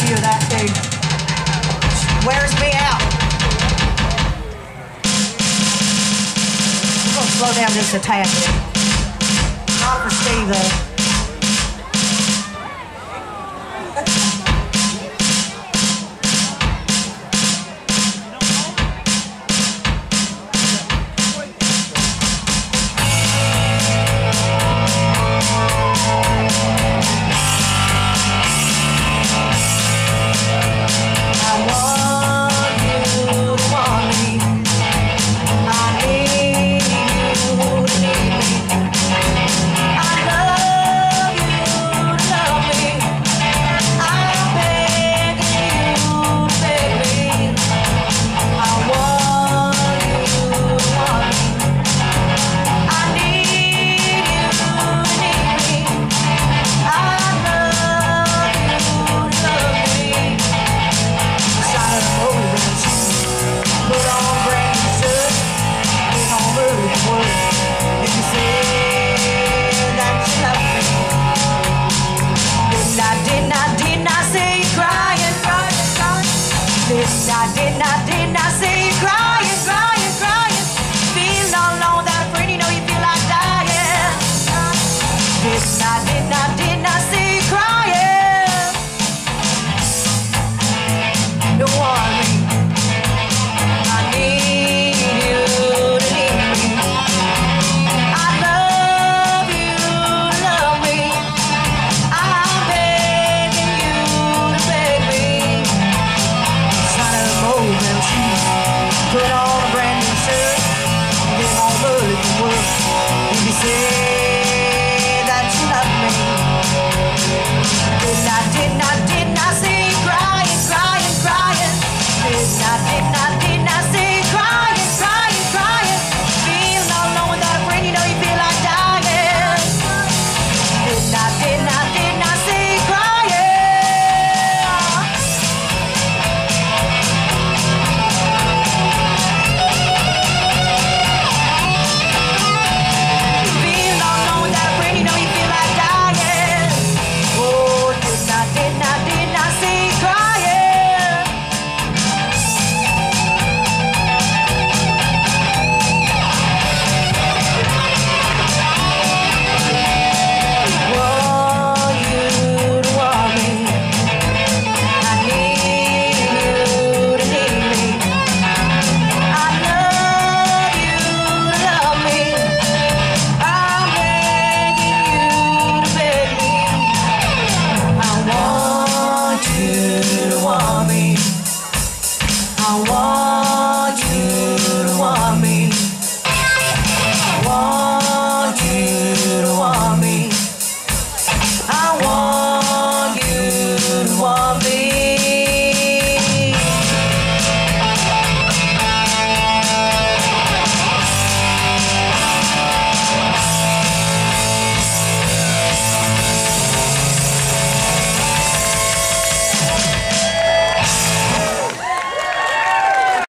hear that thing. Wears me out. I'm gonna slow down just a tad bit. Not for Steve though. Did not see you crying, crying, crying. Feel all alone without a friend, you know you feel like dying. Did not see you crying. Don't worry, I need you to need me. I love you to love me. I'm begging you to beg me. Sign a mobile sheet, put on a brand new shirt, get home early from work. If you say that you love me, did not see you crying, crying, crying. Did not see you crying, crying, crying. Feel all alone without a friend, you know you feel like dying. Did not see you crying. Feel all alone without a friend, you know you feel like dying. Oh, did not see you crying. Want you to want me. I need you to need me. I love you to love me. I'm begging you to beg me. I want you to want me. I want you to want me. I want you to want me. I want you to want me.